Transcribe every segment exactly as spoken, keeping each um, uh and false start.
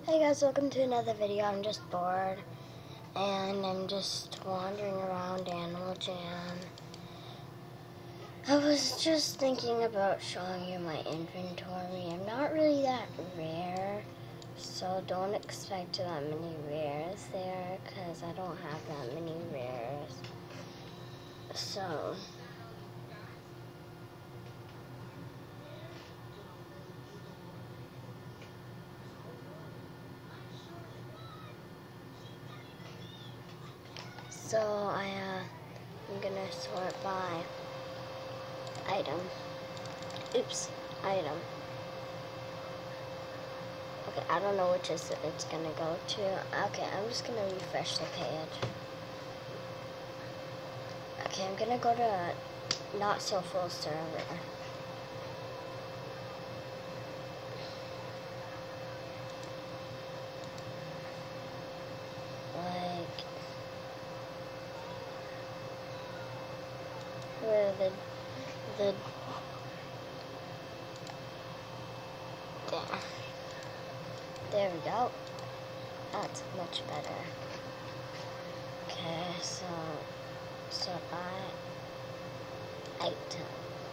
Hey guys, welcome to another video. I'm just bored and I'm just wandering around Animal Jam. I was just thinking about showing you my inventory. I'm not really that rare, so don't expect that many rares there because I don't have that many rares. So So I, uh, I'm gonna sort by item. Oops, item. Okay, I don't know which is it's gonna go to. Okay, I'm just gonna refresh the page. Okay, I'm gonna go to not so full server. Like where the the there. There we go. That's much better. Okay, so so by item.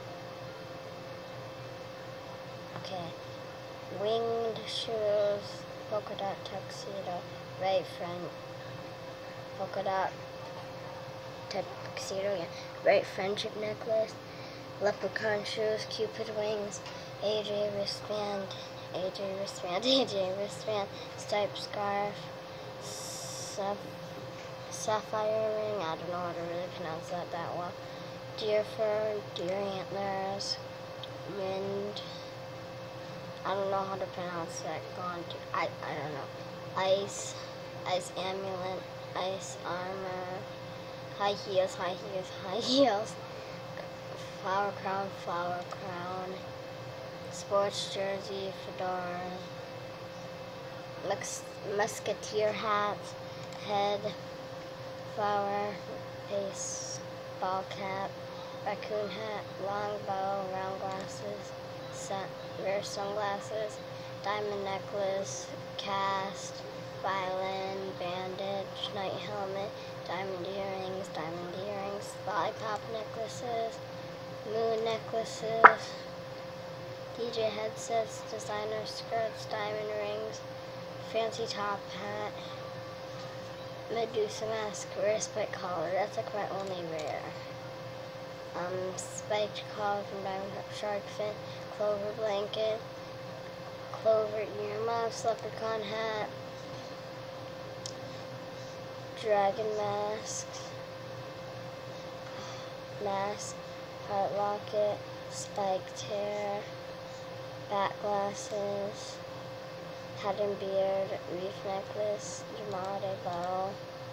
Okay. Winged shoes, polka dot tuxedo, right front, polka dot tuxedo, yeah, right friendship necklace, leprechaun shoes, cupid wings, A J wristband, A J wristband, A J wristband, striped scarf, saph sapphire ring, I don't know how to really pronounce that that well, deer fur, deer antlers, wind, I don't know how to pronounce that, gone to, I, I don't know, ice, ice amulet, ice armor, high heels, high heels, high heels, flower crown, flower crown, sports jersey, fedora, mus musketeer hat, head, flower, baseball cap, raccoon hat, long bow, round glasses, sun, rare sunglasses, diamond necklace, cast, violin, bandage, night helmet, diamond earrings, diamond earrings, lollipop necklaces, moon necklaces, D J headsets, designer skirts, diamond rings, fancy top hat, Medusa mask, rare spiked collar. That's like my only rare. Um, spiked collar from Diamond Shark Fin, clover blanket, clover earmuffs, leprechaun hat, dragon mask, mask, heart locket, spiked hair, bat glasses, hat and beard, reef necklace, Jamade bow,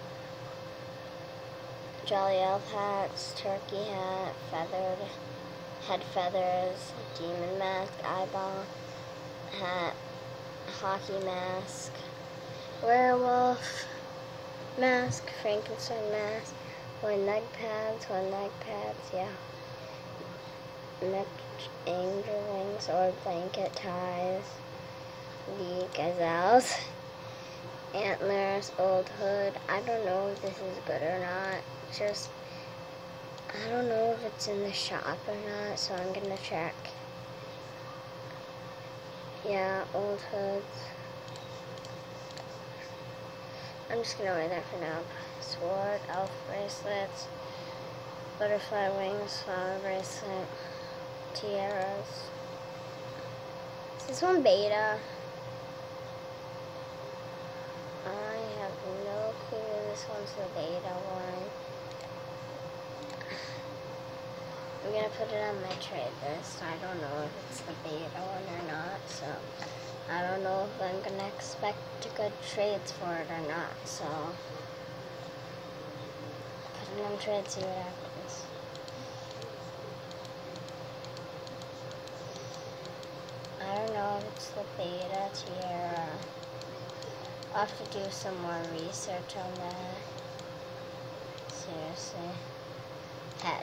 jolly elf hats, turkey hat, feathered, head feathers, demon mask, eyeball hat, hockey mask, werewolf mask, Frankenstein mask, one leg pads, one leg pads, yeah. Neck angel wings or blanket ties, the gazelles, antlers, old hood. I don't know if this is good or not. Just, I don't know if it's in the shop or not, so I'm gonna check. Yeah, old hoods. I'm just gonna wear that for now. Sword, elf bracelets, butterfly wings, flower bracelet, tiaras. Is this one beta? I have no clue. This one's the beta one. I'm gonna put it on my trade list. I don't know if it's the beta one or not, so I don't know if I'm gonna expect good trades for it or not, so put it on trade, see what happens. I don't know if it's the beta tiara. I'll have to do some more research on that. Seriously. Head.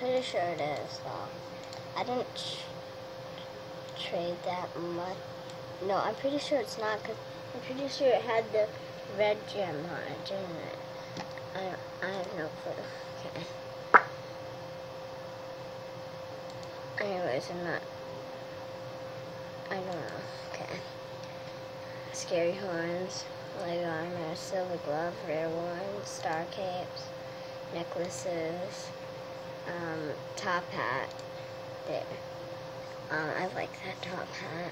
pretty sure it is, though. I didn't tr trade that much. No, I'm pretty sure it's not, because I'm pretty sure it had the red gem on it, didn't it? I, I have no clue. Okay. Anyways, I'm not... I don't know. Okay. Scary horns, leg armor, silver glove, rare ones, star capes, necklaces, um, top hat. There. Um, I like that top hat.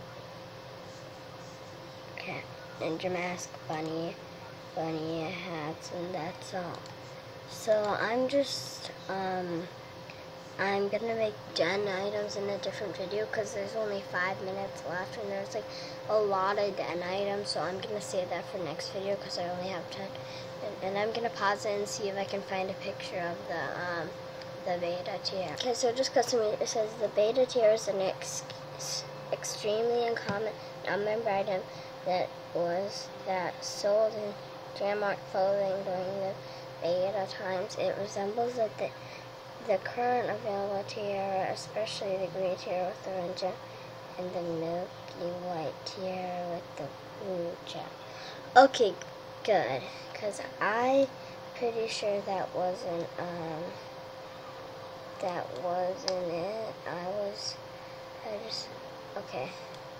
Okay. Ninja mask, bunny, bunny hats, and that's all. So I'm just, um, I'm gonna make den items in a different video because there's only five minutes left and there's like a lot of den items, so I'm gonna save that for next video because I only have ten. And, and I'm gonna pause it and see if I can find a picture of the um, the beta tier. Okay, so just custom, it says the beta tier is an ex extremely uncommon non-member item that was that sold in Jamart clothing during the beta times. It resembles the the current available tier, especially the green tier with the orange gem, and the milky white tier with the blue gem. Okay, good, because I pretty sure that wasn't um that wasn't it. I was I just okay.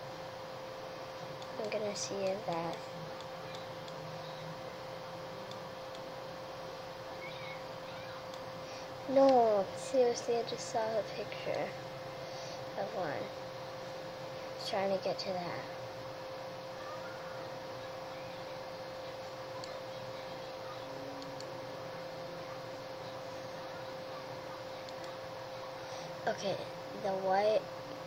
I'm gonna see if that. No, seriously, I just saw a picture of one. I was trying to get to that. Okay, the white.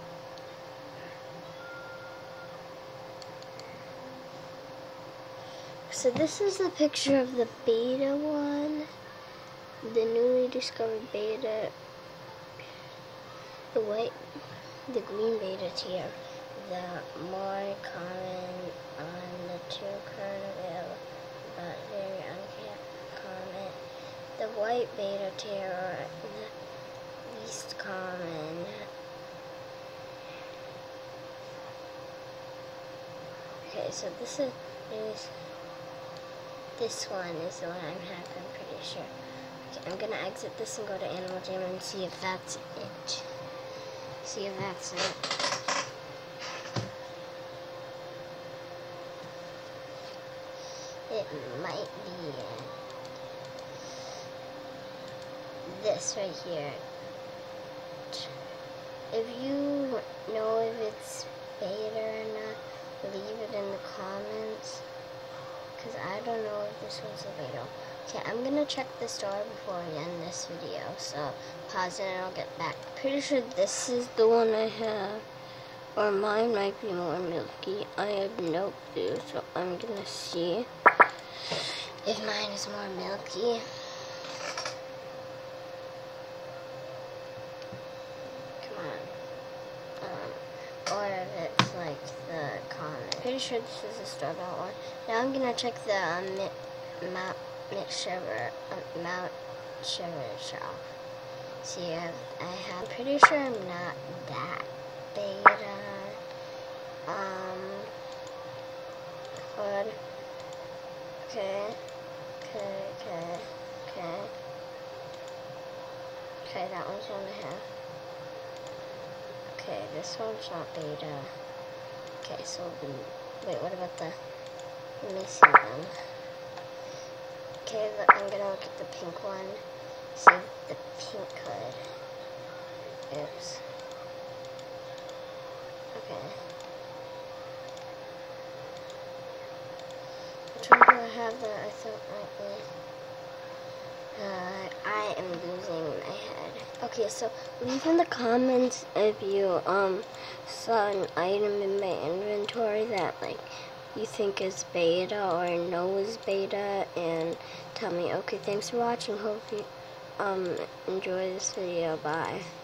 So this is the picture of the beta one. The newly discovered beta, the white, the green beta tier, the more common on the two current available, but very uncommon. The white beta tier, or the least common. Okay, so this is, this one is the one I'm having, I'm pretty sure. I'm gonna exit this and go to Animal Jam and see if that's it. See if that's it. It might be it. This right here. If you know if it's beta or not, leave it in the comments. Because I don't know if this one's a beta. Okay, I'm gonna check the store before we end this video, so pause it and I'll get back. Pretty sure this is the one I have, or mine might be more milky. I have no clue, so I'm gonna see if mine is more milky. Come on. Um, or if it's like the common. Pretty sure this is a store-bought one. Now I'm gonna check the um, map. Mount Shiver, uh, Mount Shiver shop. See if I have. I'm pretty sure I'm not that beta. Um, hood. Okay. Okay. Okay. Okay. Okay, that one's one I have. Okay, this one's not beta. Okay, so wait, what about the? Let me see them. Okay, I'm gonna look at the pink one, see the pink hood. Oops. Okay. Which one do I have that I thought might be? Uh, I am losing my head. Okay, so leave in the comments if you um saw an item in my inventory that like you think is beta or know is beta, and tell me. Okay, thanks for watching. Hope you um enjoy this video. Bye.